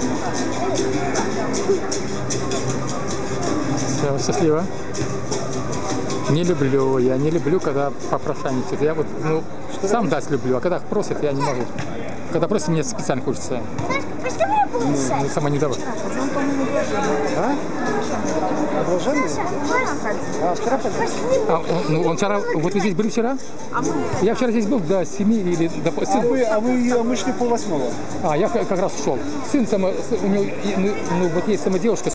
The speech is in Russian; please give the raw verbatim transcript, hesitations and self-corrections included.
Все, счастливо. Не люблю, я не люблю, когда попрошайничают. Я вот, ну, что сам дать люблю, а когда просят, я не могу. Когда просят, мне специально хочется. Ну, ну, сама не давай. А? Блаженный? А, вчера позвонил? А, он, ну, он вчера, вот вы здесь были вчера? Я вчера здесь был до семи или до А сын. вы, а вы, а мы шли пол восьмого. А, я как раз ушел. Сын, само, у него, ну, ну, вот есть сама девушка.